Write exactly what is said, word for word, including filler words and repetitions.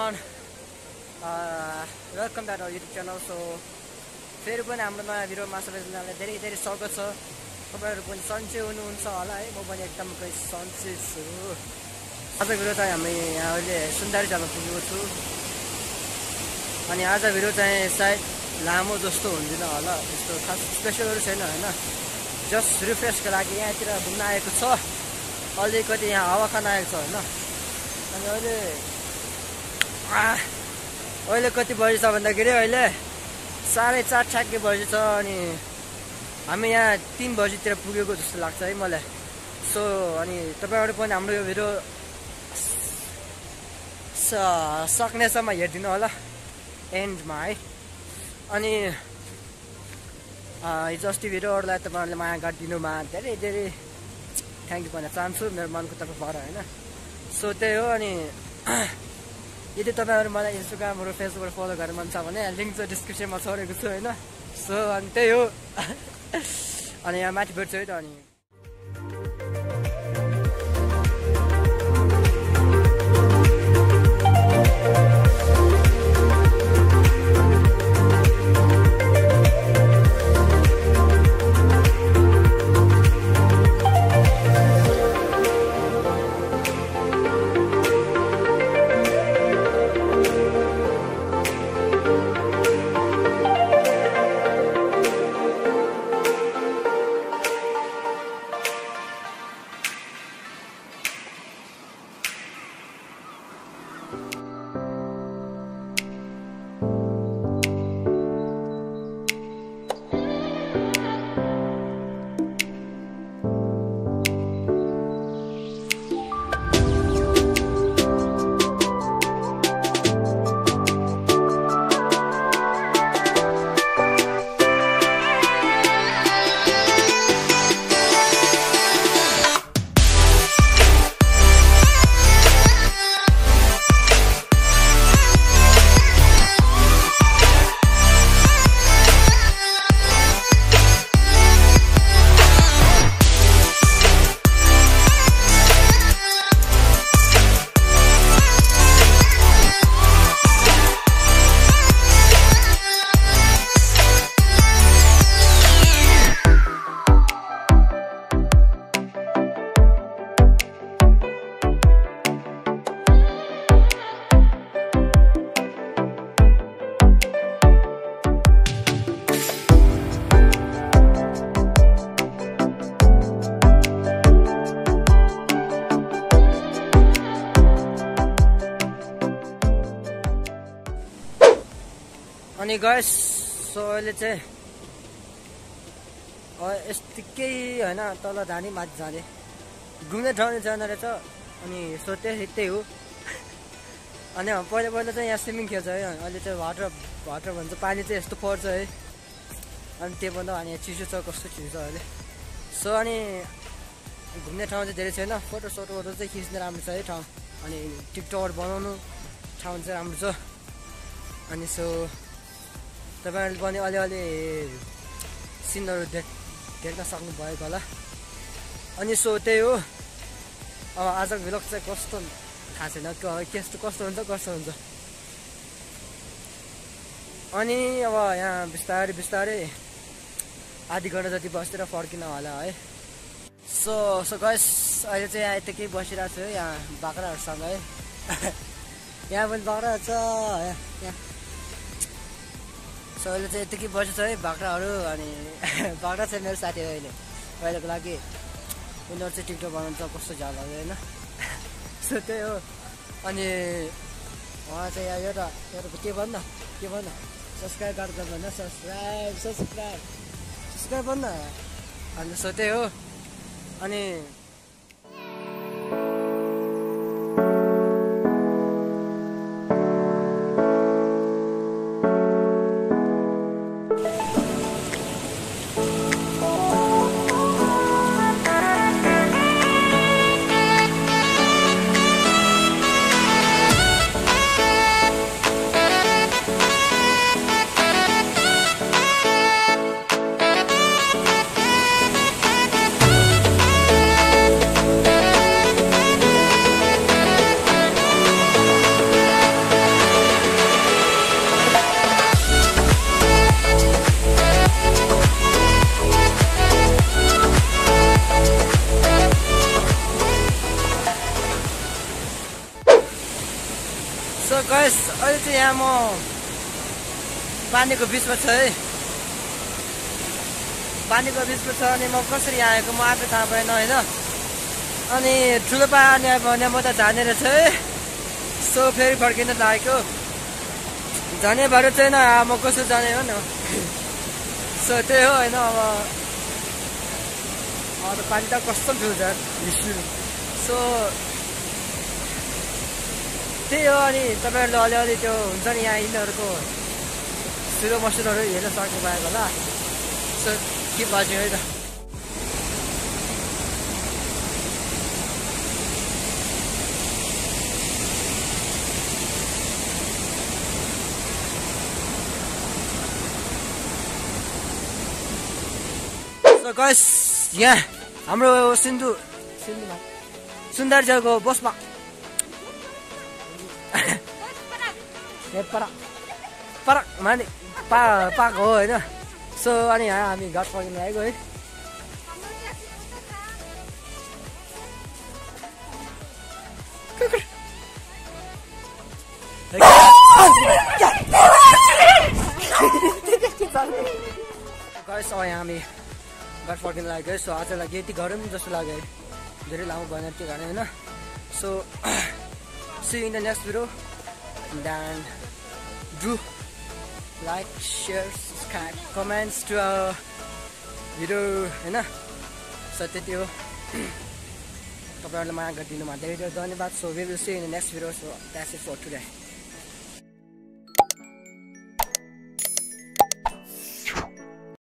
everyone, uh, welcome back to our YouTube channel. So फेरि पनि हाम्रो नयाँ भिडियोमा सबैजनालाई धेरै धेरै स्वागत छ। तपाईहरु पनि सन्चै हुनुहुन्छ होला है, म पनि एकदमै सन्चै छु। आज भिडियो चाहिँ हामी यहाँ अहिले सुन्दरीजालमा पुगेको छु अनि आज भिडियो चाहिँ सायद लामो जस्तो हुँदैन होला, त्यस्तो खास स्पेशलहरु छैन हैन, जस्ट रिफ्रेशको लागि यहाँतिर घुम्न आएको छ। अलिकति यहाँ हावा खान आएको छ हैन। अनि अहिले अहिले कति बजे छ भन्दाखेरि अहिले साढे चार ठ्याक्कै बजे छ अनि हामी यहाँ तीन बजेतिर पुगेको जस्तो लाग्छ है मलाई। सो अनि तपाईहरु पनि हाम्रो यो भिडियो सक्नेसम्म हेर्दिनु होला एन्डमा है। अनि हिजो अस्ति भिडियोहरुलाई तपाईहरुले माया गरिदिनुमा धेरै धेरै थ्याङ्क यू भन्न चाहन्छु मेरो मनको तर्फबाट हैन। सो त्यही हो। अनि यदि तपाईहरु मलाई इन्स्टाग्राम र फेसबुकबाट फलो गर्न मन छ भने लिंक चाहिँ डिस्क्रिप्सनमा छोडेको छु हैन। सो अनि त्यही हो। अनि यहाँ माथि भेट्छु है त। अनि अनि गाइस सो अहिले चाहिँ यतिकै हैन, तल जाने माथि जाने घुम्ने ठाउँ जान रहेछ। अनि सो त्यही त्यही हो। अनि पहिला पहिला चाहिँ यहाँ स्विमिङ खेल्छ है, अहिले चाहिँ वाटर वाटर भन्छ पानी चाहिँ यस्तो पर्छ है। अनि त्यो भन्दा अनि यहाँ चिसो छ, कस्तो चिसो छ अहिले। सो अनि घुम्ने ठाउँ चाहिँ धेरै छैन, फोटो सोटोहरू चाहिँ खिच्ने राम्रो छ है ठाउँ। अनि टिकटकहरू बनाउनु ठाउँ चाहिँ राम्रो छ। अनि सो तपाईहरुले पनि अलिअलि सिनहरु देख्न सक्नु भएको होला। अनि सो त्यही हो। अब आजको भ्लग चाहिँ कस्तो थाहा छैन, कस्तो कस्तो हुन्छ कस्तो हुन्छ। अनि अब यहाँ बिस्तारै बिस्तारै आधी घन्टा जति बसेर फर्किन होला है। सो सो गाइस अहिले चाहिँ यहाँ यतिकै बसिरहेको छु है, यहाँ बाख्राहरूसँग है। यहाँ पनि बाख्रा छ यहाँ। सो अहिले चाहिँ यतिकै बसेछ है बाख्राहरू। अनि बाख्रा चाहिँ मेरो साथी हो अहिले पहिलाको लागि, उनीहरू चाहिँ टिकटक बनाउँछ कस्तो झाल होइन। सो त्यही हो। अनि उहाँ चाहिँ यहाँ एउटा एउटा के भन्नु के भन्नु सब्सक्राइब गरेर भन्नु सब्सक्राइब सब्सक्राइब सब्सक्राइब भन्नु। अनि सो त्यही हो। अनि सो गाइस अहिले चाहिँ यहाँ म पानीको बिचमा छु है पानीको बिचमा छ अनि म कसरी आएको म आफै थाहा भएन होइन अनि ठुलो पानी आयो भने म त जाने रहेछ है सो फेरि फर्किन लागेको जाने भएर चाहिँ न म कसो जाने हो न सो त्यही हो होइन अब अब पानी त कस्तो ठुलो छ सो त्यही हो अनि तपाईँहरूले अलिअलि त्यो हुन्छ नि यहाँ यिनीहरूको सुरु मसुरहरू हेर्न सक्नु भएको होला सो के बाज्यो है त सो गाइस यहाँ हाम्रो सिन्धु सिन्धुमा सुन्दरजलको बसमा परक परक माने पा पाएको हो होइन सो अनि यहाँ हामी घर फर्किनु आएको है गाइस अब यहाँ हामी घर फर्किनु लाग्यो है सो आजलाई यति गरौँ जस्तो लाग्यो है धेरै लामो भएन त्यो गाडी होइन so see in the next video then do like, share, subscribe, comments to our video हैन सो त्यति हो तपाईहरुले माया गरिदिनुमा धेरै धेरै धन्यवाद so we will see you in the next video so that's it for today